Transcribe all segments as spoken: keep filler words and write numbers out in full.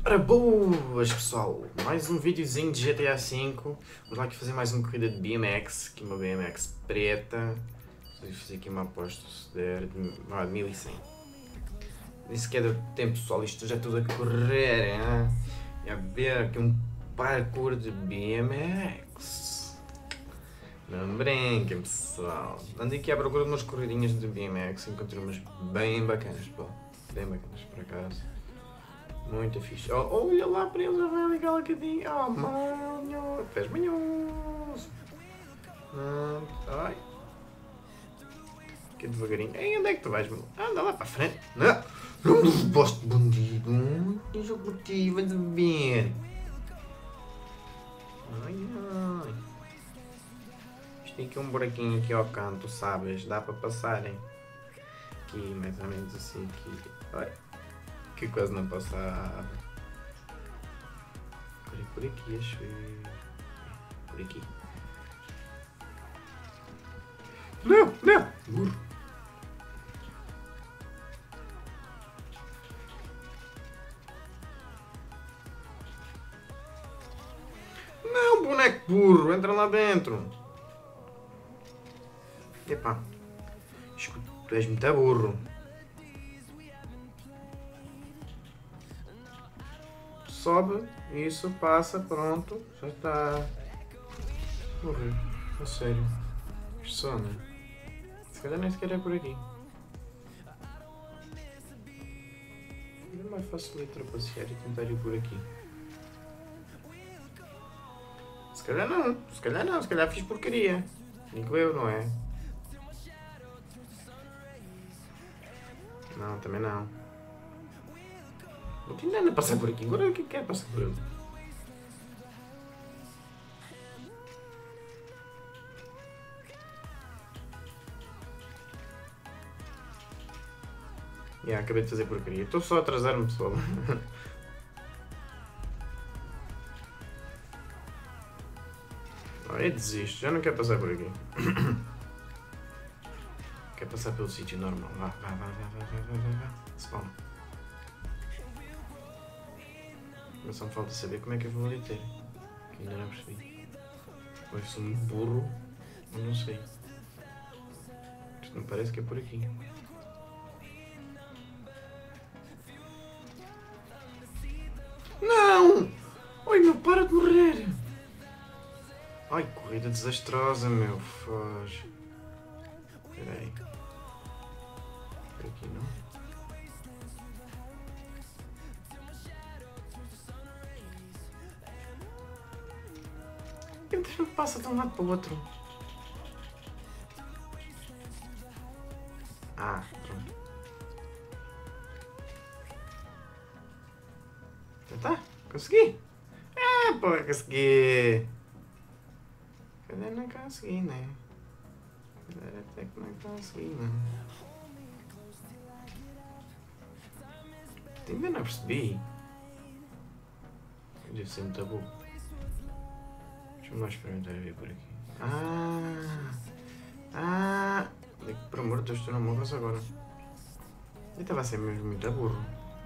Ora boas pessoal, mais um videozinho de G T A cinco. Vamos lá aqui fazer mais uma corrida de B M X, aqui uma B M X preta. Vou fazer aqui uma aposta se der de, ah, de mil e cem. Nem sequer deu tempo pessoal, isto já é tudo a correr, hein? E a ver aqui um parkour de B M X. Não brinquem pessoal, ando aqui à procura de umas corridinhas de B M X, encontrei umas bem bacanas, pô. Bem bacanas por acaso. Muito fixe. Oh, olha lá para ele, já vai ligar lá cadinho. Oh, manho. Fez manhoso. Ah, ai. Aqui devagarinho. Ei, onde é que tu vais, meu? Anda lá para a frente. Não. Não posto bandido. Não sou curtido, vai ver. Ai, ai. Isto tem aqui um buraquinho aqui ao canto, sabes? Dá para passarem. Aqui, mais ou menos assim. Aqui. Ai. Que quase não passava. Agora é por aqui, acho. Por aqui. Não, não! Burro! Não, boneco burro! Entra lá dentro! Epá! Escuta, tu és muito burro! Sobe, isso, passa, pronto, já está. Morreu, a sério. Isto só, né? Se calhar nem sequer é por aqui. É mais fácil de trapacear e tentar ir por aqui. Se calhar não, se calhar não, se calhar fiz porcaria. Digo eu, não é? Não, também não. Não tinha nada a passar por aqui, agora o que quer passar por ele? Yeah, acabei de fazer porcaria, estou só a atrasar-me pessoal. Ah, eu desisto, já não quero passar por aqui. Quero passar pelo sítio normal, vá, vá, vá, vá, vá, vá, vá, vá, spawn. Mas só me falta saber como é que eu vou ali ter. Que ainda não percebi. Ou eu sou um burro, ou não sei. Isto não parece que é por aqui. Não! Oi meu, para de morrer! Ai, corrida desastrosa, meu. Foge. Espera aí. Por aqui não? Ele passa de um lado para o outro. Ah, pronto. Já está? Consegui? Ah, porra, consegui! Cadê? Não consegui, né? Cadê? Até que não consegui, né? Ainda não percebi. Deve ser muito bom. Deixa-me lá experimentar ver por aqui. Ah! Ah! Por amor de Deus, tu não morras agora. Eu estava a ser mesmo muito burro.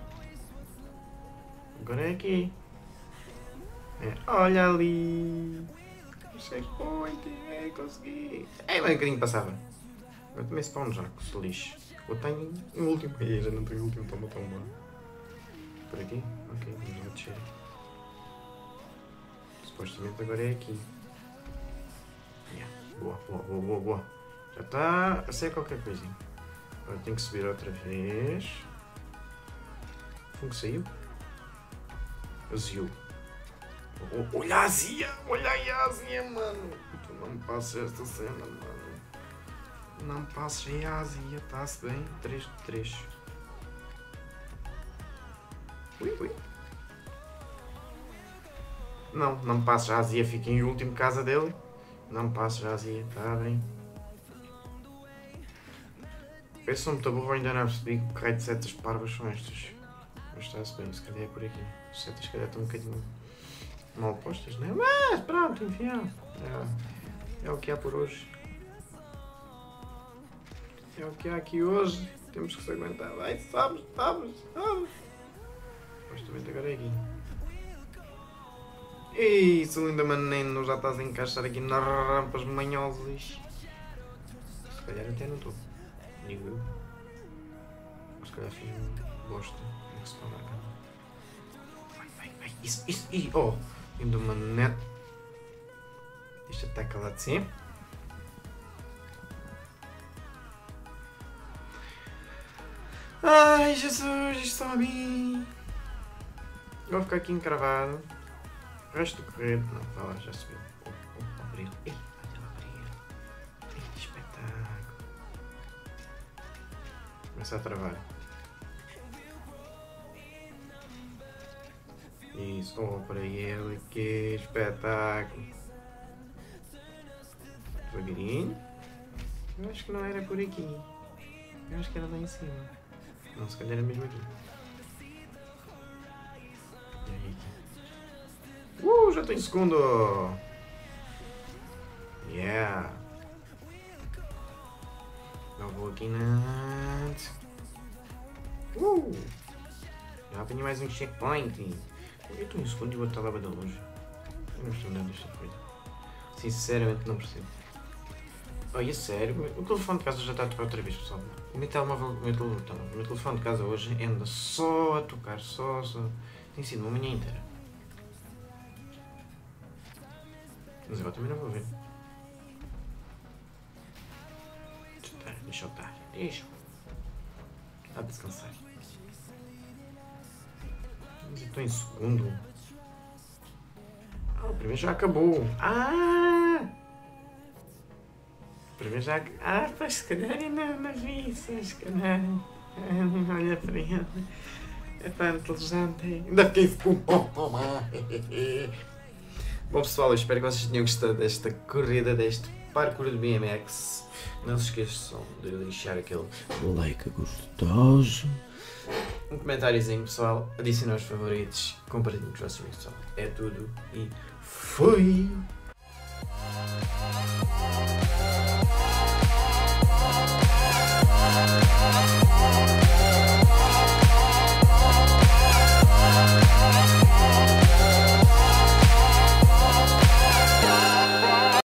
Agora é aqui. É, olha ali! O checkpoint! É, consegui! É, bem um bocadinho passava. Eu também spawn já, que se lixe. Eu tenho um último. Aí, já não tenho o último, toma, toma. Por aqui? Ok, vamos lá descer. Supostamente agora é aqui. Yeah. Boa, boa, boa, boa, boa. Já está a ser qualquer coisinha. Agora tenho que subir outra vez. Como que saiu? Azul. Oh, olha a azia! Olha aí a azia, mano! Tu não me passas esta cena, mano. Não me passes aí a azia, está-se bem? três de três. Ui, ui. Não, não me passes a azia, fica em último casa dele. Não me passes a azia, está bem. Eu sou muito burro, ainda não percebi que raio de setas parvas são estas. Mas está-se bem, se calhar é por aqui. As setas se calhar estão um bocadinho mal postas, não é? Mas pronto, enfim. É, é o que há por hoje. É o que há aqui hoje. Temos que se aguentar. Vai, sabes, sabes, sabes. Supostamente agora é aqui. Isso, linda menino, já estás a encaixar aqui nas rampas manhosas. Se calhar até não estou. Digo eu. Mas se calhar fiz um bosta. Como é que se pode marcar? Vai, vai, vai. Isso, isso, e oh! Linda menino. Deixa até cá lá de cima. Ai, Jesus, isto está a mim. Vou ficar aqui encravado. O resto do correio. Não, vai lá, já subiu. Oh, oh, abriu. Ei, olha lá, abriu. Ei, que espetáculo. Começa a travar. Isso, oh, para ele, que espetáculo. Devagarinho. Eu acho que não era por aqui. Eu acho que era lá em cima. Não, se calhar era mesmo aqui. Uh, já estou em segundo! Yeah! Eu vou aqui na... Uh! Já apanhei mais um checkpoint! Eu estou em segundo e vou estar lá bem longe. Eu não estou nada desta coisa. Sinceramente não percebo. Olha, sério, o telefone de casa já está a tocar outra vez, pessoal. O meu telemóvel, o meu telefone, o meu telefone de casa hoje anda só a tocar, só, só. Tem sido uma manhã inteira. Mas agora também não vou ver. Deixa eu estar, deixa eu estar, deixa. Dá para descansar. Mas eu estou em segundo. Ah, o primeiro já acabou. Ah! O primeiro já... Ah, pois se calhar ainda não vi isso, se calhar... Olha para ele... É tão inteligente... Ainda fiquei com... Bom pessoal, eu espero que vocês tenham gostado desta corrida, deste parkour de B M X. Não se esqueçam de deixar aquele like gostoso. Um comentáriozinho pessoal, adicionem os favoritos, compartilhem com os vossos amigos pessoal. É tudo e fui!